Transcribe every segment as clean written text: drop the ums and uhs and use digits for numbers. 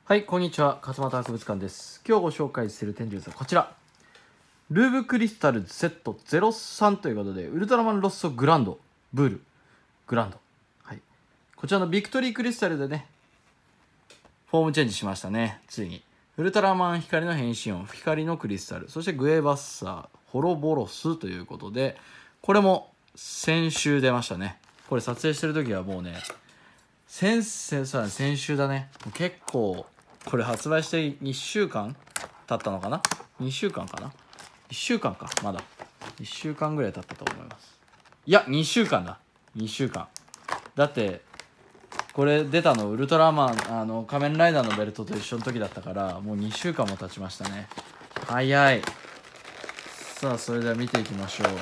はい、こんにちは。勝俣博物館です。今日ご紹介する展示物はこちら。ルーブクリスタル Z03 ということで、ウルトラマンロッソグランド、ブール、グランド。はい。こちらのビクトリークリスタルでね、フォームチェンジしましたね。ついに。ウルトラマン光の変身音、光のクリスタル、そしてグエバッサー、ホロボロスということで、これも先週出ましたね。これ撮影してる時はもうね、先週だね。もう結構、これ発売して2週間経ったのかな ?2 週間かな ?1 週間か、まだ。1週間ぐらい経ったと思います。いや、2週間だ。2週間。だって、これ出たのウルトラマン、仮面ライダーのベルトと一緒の時だったから、もう2週間も経ちましたね。早い。さあ、それでは見ていきましょ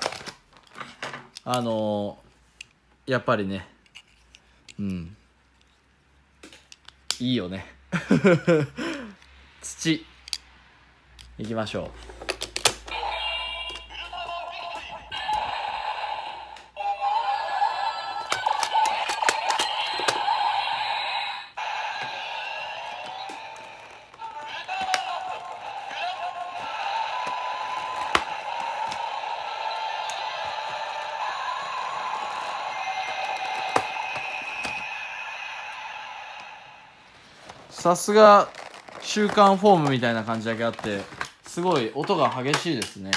う。やっぱりね、いいよね。土いきましょう。さすが週刊フォームみたいな感じだけあって、すごい音が激しいですね。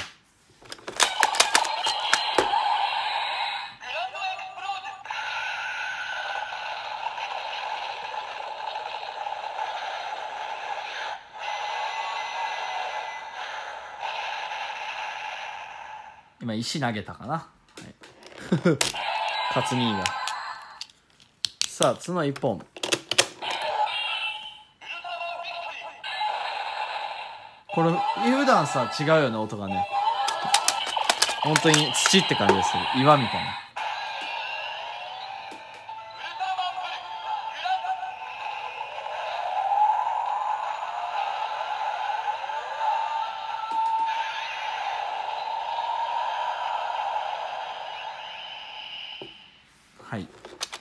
今石投げたかな、はい、勝兄が。さあ角1本。これ普段さ違うよね、音がね。本当に土って感じがする。岩みたいな。はい。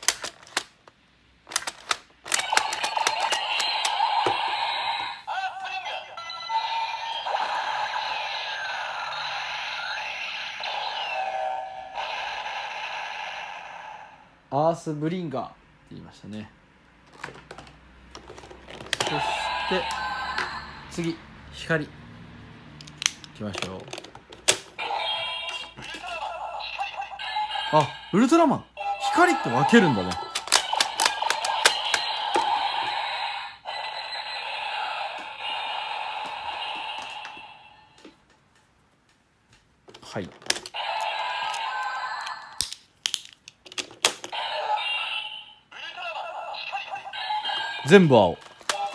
アースブリンガーって言いましたね。そして次光いきましょう。あ、ウルトラマン光って分けるんだね。はい。全部青。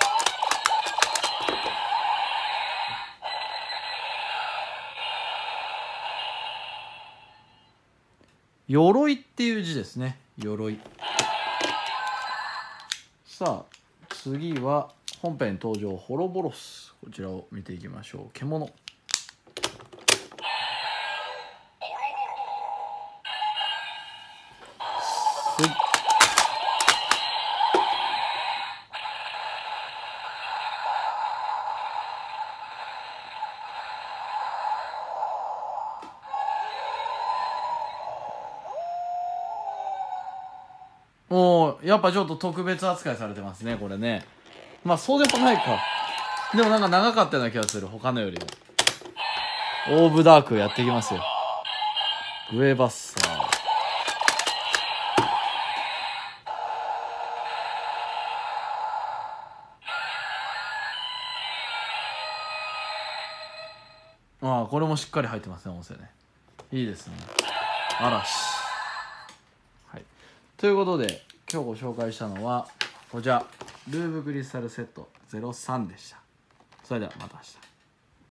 鎧っていう字ですね。鎧。さあ次は本編登場ホロボロス。こちらを見ていきましょう。獣。もうやっぱちょっと特別扱いされてますね、これね。まあそうでもないか。でもなんか長かったような気がする、他のよりも。オーブダークやっていきますよ。グエバッサー。ああ、これもしっかり入ってますね、音声ね。いいですね。嵐。はい。ということで、今日ご紹介したのは、こちら、ルーブクリスタルセット03でした。それではまた明日。